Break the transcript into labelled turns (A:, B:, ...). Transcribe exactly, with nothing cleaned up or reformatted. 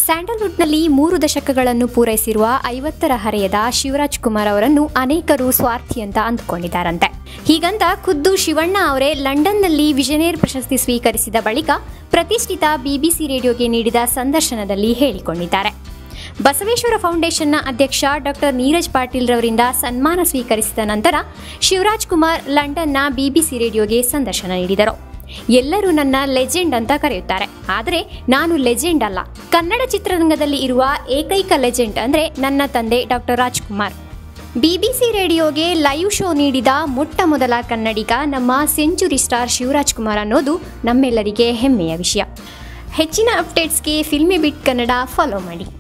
A: ಸ್ಯಾಂಡಲ್ವುಡ್ನಲ್ಲಿ ಮೂರು ದಶಕಗಳನ್ನು ಪೂರೈಸಿರುವ ಐವತ್ತರ ಹರೆಯದ ಶಿವರಾಜ್ ಕುಮಾರ್ ಅವರನ್ನು ಅನೇಕರು ಸ್ವಾರ್ಥಿ ಅಂತ ಅಂದುಕೊಂಡಿದ್ದಾರಂತೆ. ಹೀಗಂತ ಖುದ್ದು ಶಿವಣ್ಣ ಅವರೇ ಲಂಡನ್ನಲ್ಲಿ ವಿಜನೇರ್ ಪ್ರಶಸ್ತಿ ಸ್ವೀಕರಿಸಿದ ಬಳಿಕ ಪ್ರತಿಷ್ಠಿತ ಬಿಬಿಸಿ ರೇಡಿಯೋಗೆ ನೀಡಿದ ಸಂದರ್ಶನದಲ್ಲಿ ಹೇಳಿಕೊಂಡಿದ್ದಾರೆ. ಬಸವೇಶ್ವರ ಫೌಂಡೇಶನ್ನ ಅಧ್ಯಕ್ಷ ಡಾಕ್ಟರ್ ನೀರಜ್ ಪಾಟೀಲ್ ರವರಿಂದ ಸನ್ಮಾನ ಸ್ವೀಕರಿಸಿದ ನಂತರ ಶಿವರಾಜ್ ಕುಮಾರ್ ಲಂಡನ್ನ ಬಿಬಿಸಿ ರೇಡಿಯೋಗೆ ಸಂದರ್ಶನ ನೀಡಿದರು. ಎಲ್ಲರೂ ನನ್ನ ಲೆಜೆಂಡ್ ಅಂತ ಕರೆಯುತ್ತಾರೆ, ಆದರೆ ನಾನು ಲೆಜೆಂಡ್ ಅಲ್ಲ. ಕನ್ನಡ ಚಿತ್ರರಂಗದಲ್ಲಿ ಇರುವ ಏಕೈಕ ಲೆಜೆಂಡ್ ಅಂದರೆ ನನ್ನ ತಂದೆ ಡಾಕ್ಟರ್ ರಾಜ್ಕುಮಾರ್. ಬಿಬಿಸಿ ರೇಡಿಯೋಗೆ ಲೈವ್ ಶೋ ನೀಡಿದ ಮೊಟ್ಟ ಮೊದಲ ಕನ್ನಡಿಗ ನಮ್ಮ ಸೆಂಚುರಿ ಸ್ಟಾರ್ ಶಿವರಾಜ್ ಕುಮಾರ್ ಅನ್ನೋದು ನಮ್ಮೆಲ್ಲರಿಗೆ ಹೆಮ್ಮೆಯ ವಿಷಯ. ಹೆಚ್ಚಿನ ಅಪ್ಡೇಟ್ಸ್ಗೆ ಫಿಲ್ಮಿ ಬಿಟ್ ಕನ್ನಡ ಫಾಲೋ ಮಾಡಿ.